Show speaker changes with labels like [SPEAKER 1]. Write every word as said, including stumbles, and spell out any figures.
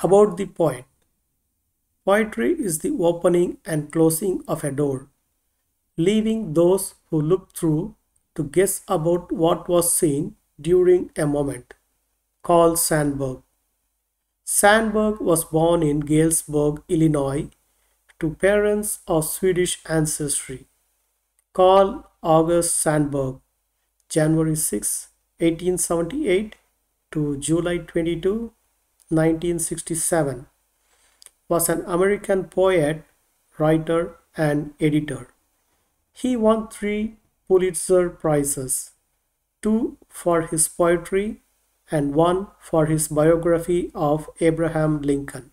[SPEAKER 1] About the poet. Poetry is the opening and closing of a door, leaving those who look through to guess about what was seen during a moment. Carl Sandburg. Sandburg was born in Galesburg, Illinois, to parents of Swedish ancestry. Carl August Sandburg, January sixth, eighteen seventy-eight to July twenty-second, nineteen sixty-seven, was an American poet, writer, and editor. He won three Pulitzer Prizes, two for his poetry and one for his biography of Abraham Lincoln.